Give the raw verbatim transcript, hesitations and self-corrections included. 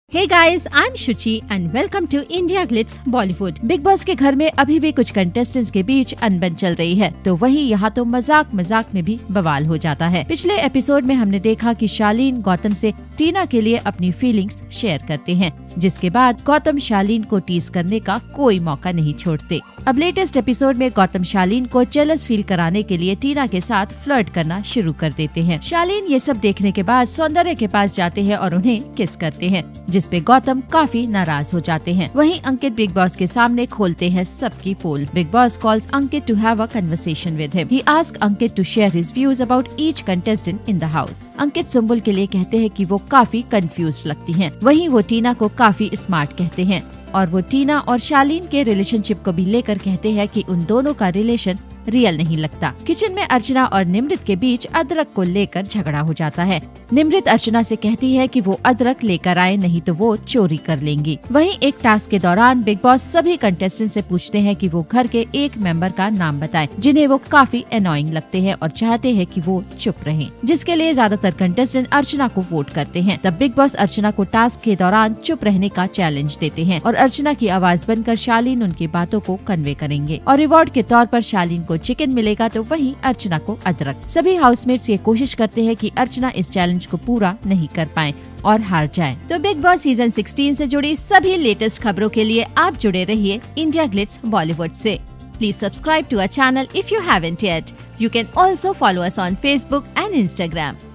Hey guys, I am Shuchi and welcome to India Glitz Bollywood. Bigg Boss के घर में अभी भी कुछ कंटेस्टेंट्स के बीच अनबन चल रही है, तो वहीं यहाँ तो मजाक मजाक में भी बवाल हो जाता है। पिछले एपिसोड में हमने देखा कि शालीन गौतम से टीना के लिए अपनी फीलिंग्स शेयर करते हैं, जिसके बाद गौतम शालीन को टीज करने का कोई मौका नहीं छोड़ते। अब लेटेस्ट एपिसोड में गौतम शालीन को जेलस फील कराने के लिए टीना के साथ फ्लर्ट करना शुरू कर देते हैं। शालीन ये सब देखने के बाद सौंदर्य के पास जाते हैं और उन्हें किस करते हैं, जिसपे गौतम काफी नाराज हो जाते हैं। वहीं अंकित बिग बॉस के सामने खोलते हैं सबकी पोल। Bigg Boss calls Ankit to have a conversation with him. He ask Ankit to share his views about each contestant in the house. Ankit Sumbul के लिए कहते हैं कि वो काफी कंफ्यूज लगती हैं। वहीं वो टीना को काफी स्मार्ट कहते हैं और वो टीना और शालीन के रिलेशनशिप को भी लेकर कहते हैं कि उन दोनों का रिलेशन रियल नहीं लगता। किचन में अर्चना और निमृत के बीच अदरक को लेकर झगड़ा हो जाता है। निमृत अर्चना से कहती है कि वो अदरक लेकर आए, नहीं तो वो चोरी कर लेंगी। वहीं एक टास्क के दौरान बिग बॉस सभी कंटेस्टेंट से पूछते हैं कि वो घर के एक मेंबर का नाम बताएं, जिन्हें वो काफी एनोइंग लगते हैं और चाहते हैं कि वो चुप रहें, जिसके लिए ज्यादातर कंटेस्टेंट अर्चना को वोट करते हैं। तब बिग बॉस अर्चना को टास्क के दौरान चुप रहने का चैलेंज देते हैं और अर्चना की आवाज बनकर शालीन उनकी बातों को कन्वे करेंगे और रिवॉर्ड के तौर पर शालीन को चिकन मिलेगा तो वहीं अर्चना को अदरक। सभी हाउसमेट्स ये कोशिश करते हैं कि अर्चना इस चैलेंज को पूरा नहीं कर पाए और हार जाए। तो बिग बॉस सीजन सोलह से जुड़ी सभी लेटेस्ट खबरों के लिए आप जुड़े रहिए इंडिया ग्लिट्स बॉलीवुड से। Please subscribe to our channel if you haven't yet. You can also follow us on Facebook and Instagram.